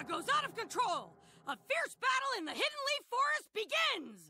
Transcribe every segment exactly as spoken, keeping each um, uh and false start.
Area goes out of control! A fierce battle in the Hidden Leaf Forest begins!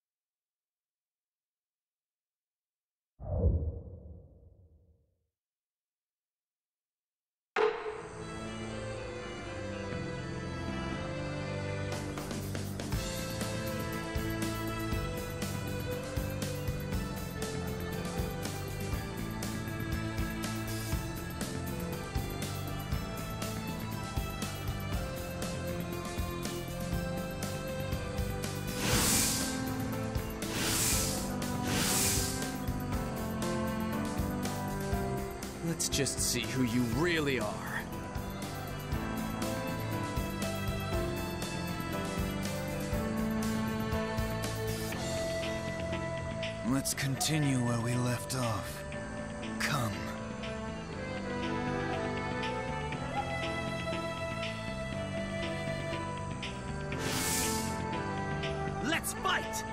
Let's just see who you really are. Let's continue where we left off. Come. Let's fight!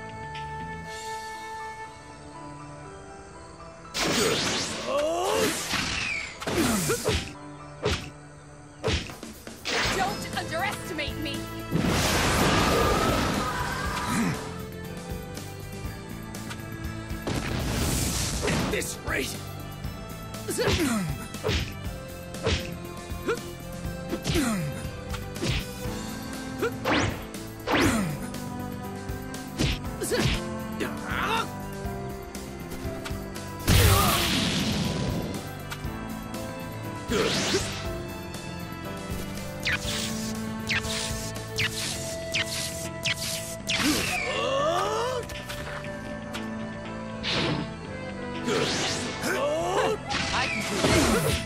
Don't underestimate me! At this rate! I can do this.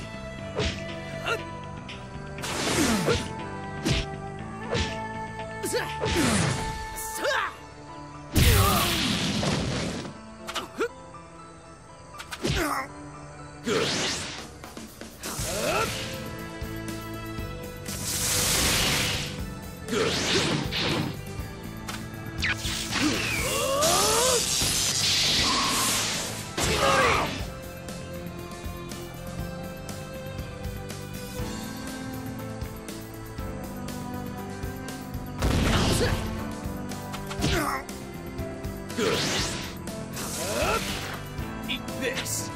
Eat this!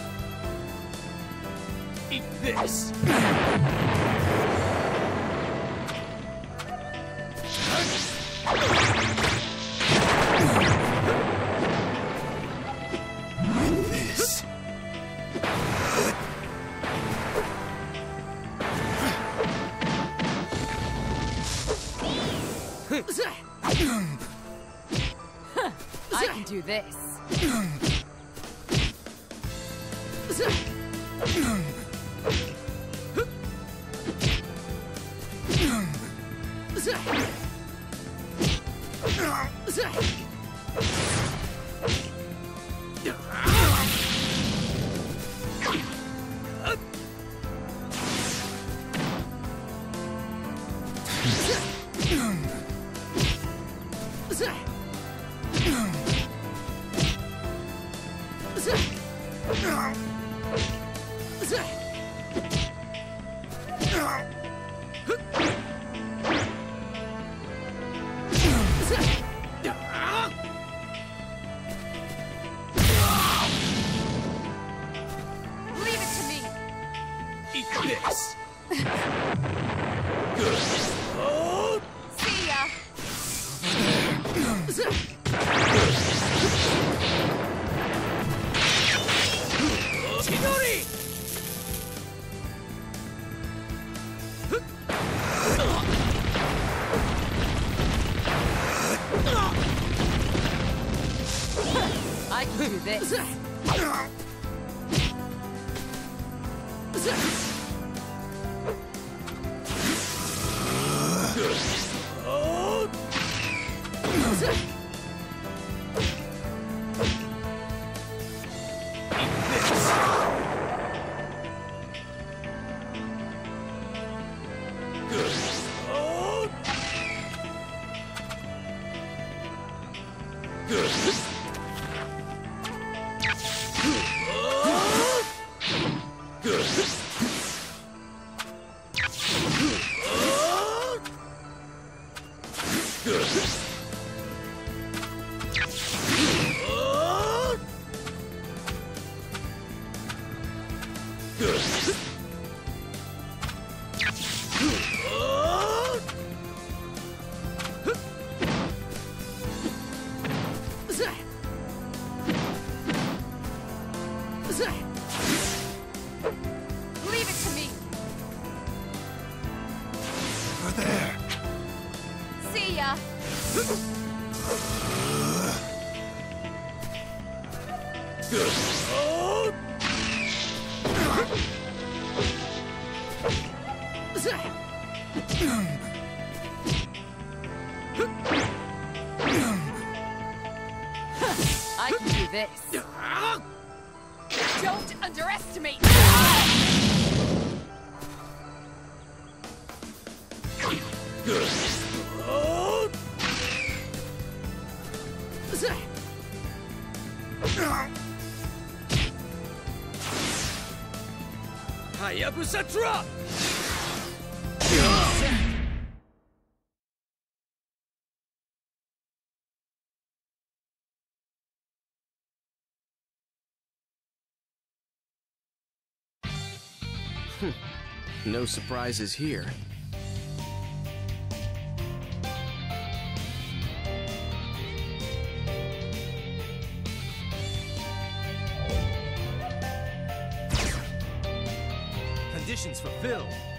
Eat this! This. I can do this. Leave it to me. Eat this! See ya. Chidori! I can do this. Good. Oh! I can do this. Don't underestimate me. Good. Oh! Hayabusa drop! No surprises here. Conditions fulfilled.